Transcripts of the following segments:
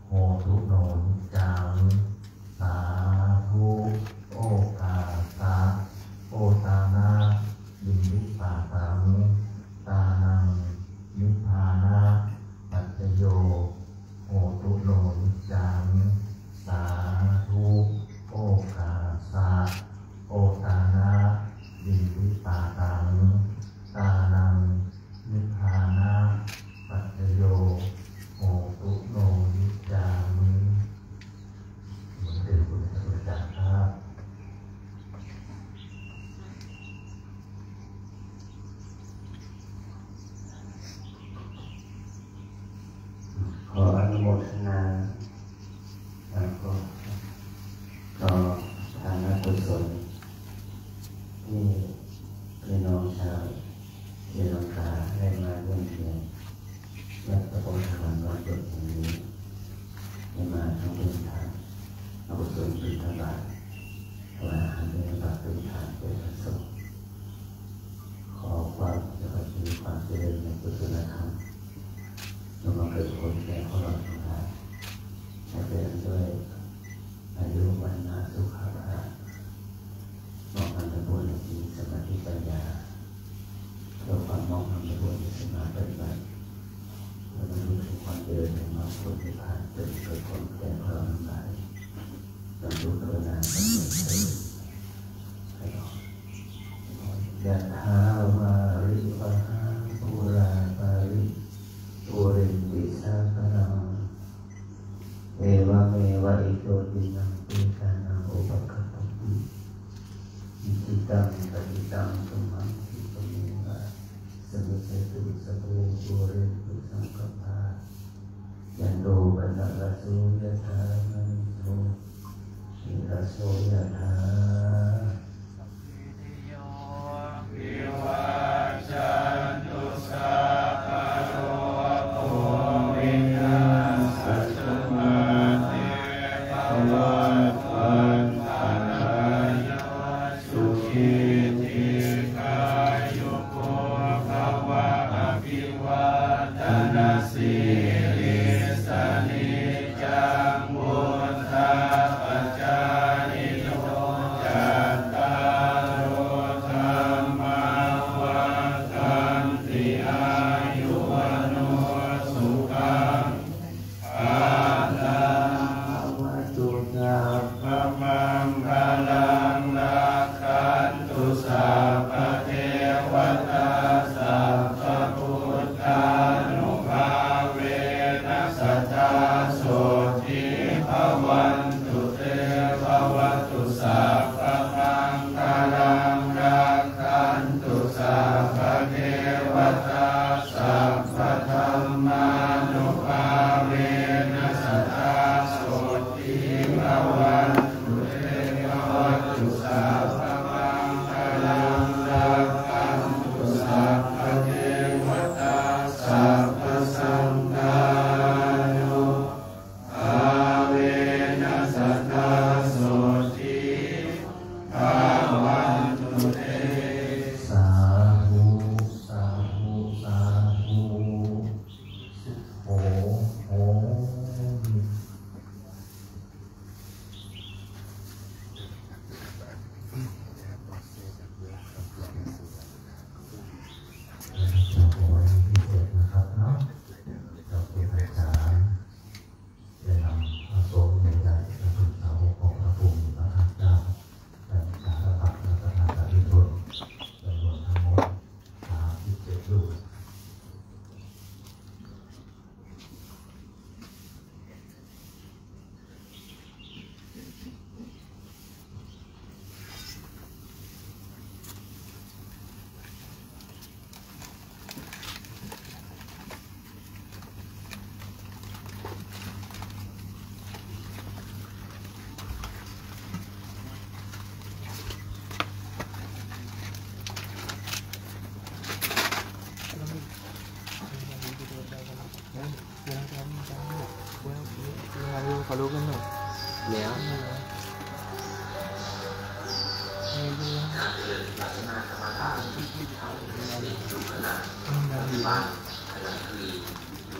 โหตุโนนิจังสาธุโอกาสะโอตานะยินวิปาตังตานังนิพพานะปัจจโยโหตุโนนิจังสาธุโอกาสะโอตานะยินวิปาตังตานังนิพพานะปัจจโยโหตุโนนิจังมันเป็นคุณสมบัติครับขออนุโมทนาแล้วก็ทานกุศลที่พี่น้องชาวเยอรมันได้มาร่วมเพียรและประกอบทานวันเกิดแห่งนี้ได้มาทั้งเป็นทานกุศลเป็นทบาทถวายอาหารเป็นบาตรเป็นทานเป็นพระสงฆ์ขอความจะมีความเจริญในกุศลธรรมจงมาเกิดผลแก่พวกเราทั้งหลายให้เป็นด้วยอายุวันนาสุขภาพมองอันเป็นบุญมีสมาธิปัญญาเพื่อความมองอันเป็นบุญมีสมาธิปัญญาเพื่อรู้ถึงความเจริญในมรรคผลนิพพานเป็นเกิดผลแก่พวกเราทั้งหลายจงรู้กรุณาสัมผัสให้เรายะถาวาริวหาปุราปาริปุเรนติสาคนังเอวะเมวะอิโตตินังปิตานังอุปกัปปติอิจิตังปฏิตังตุมังคิปะเมวะสมิจตุสัพเพปุเรนตุสังกปายันโตปนะระโสยะถามณิโสติระโสยะถาขอรู้กันหน่อยแล้วบ้านขณะที่รู้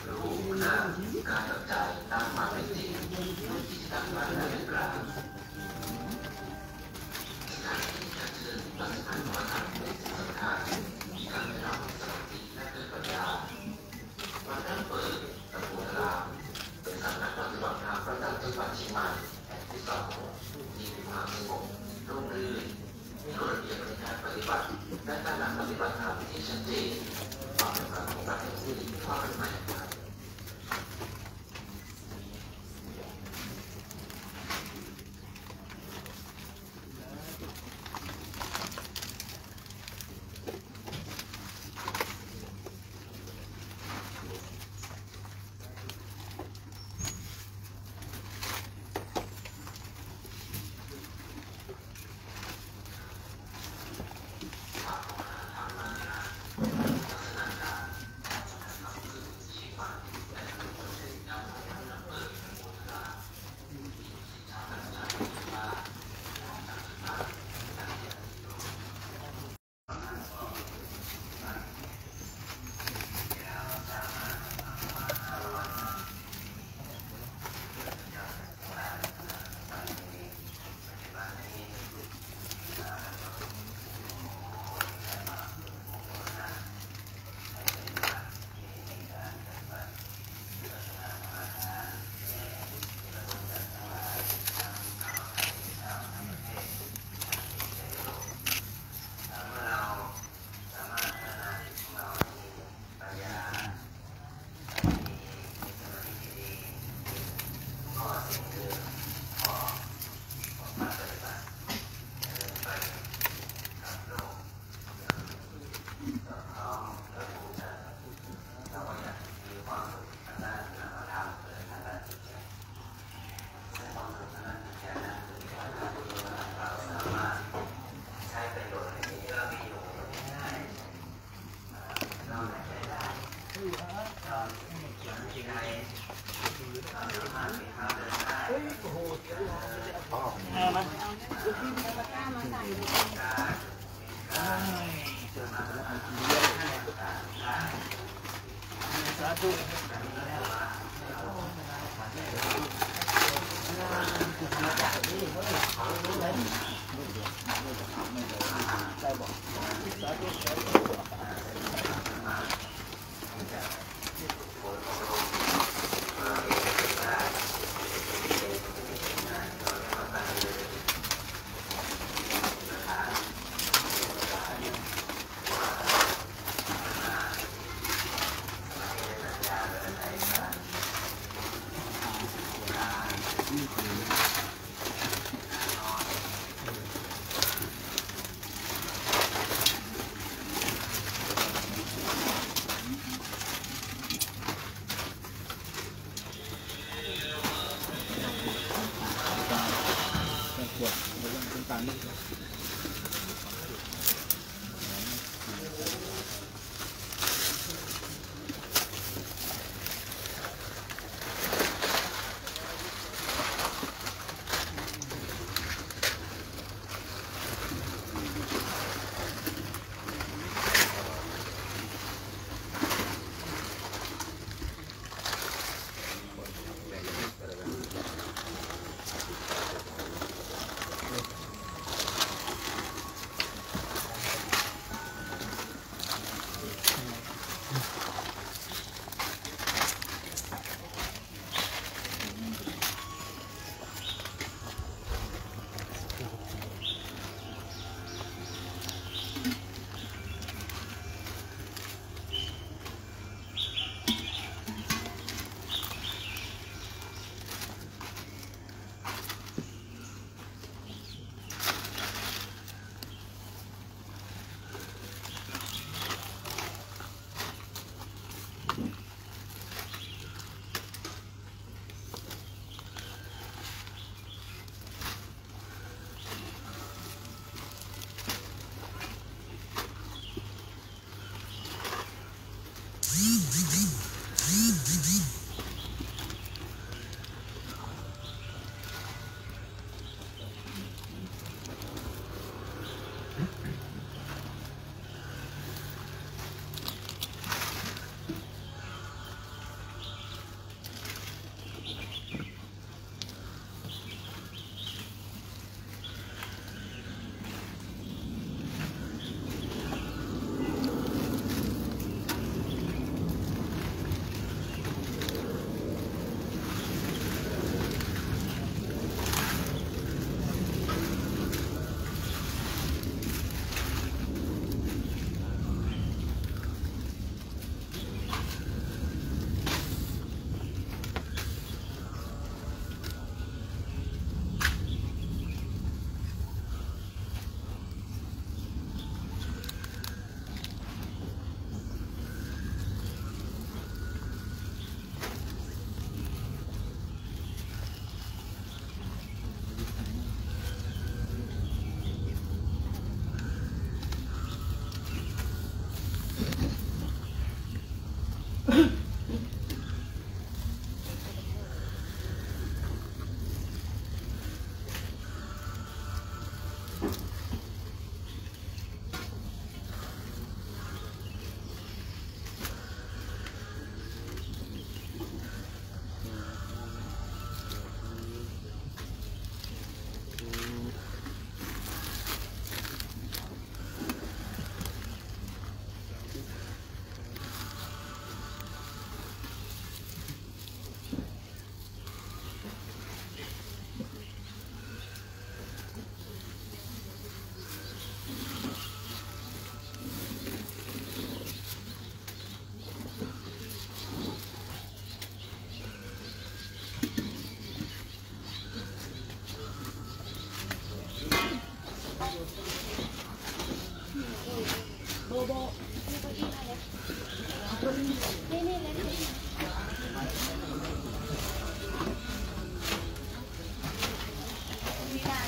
เมีได้